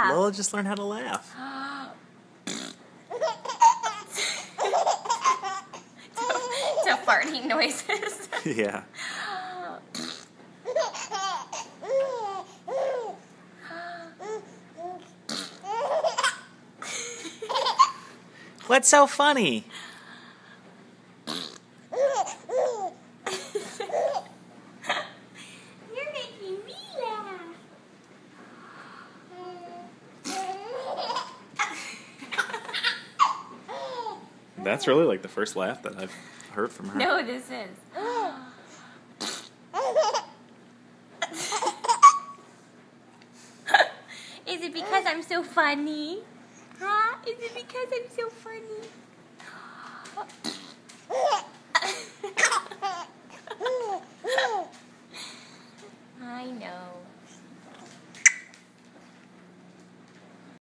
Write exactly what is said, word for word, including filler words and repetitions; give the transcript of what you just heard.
laugh. Lola just learned how to laugh. To farting noises. Yeah. What's so funny? You're making me laugh. That's really like the first laugh that I've heard from her. No, this is. Is it because I'm so funny? Huh? Is it because I'm so funny? I know.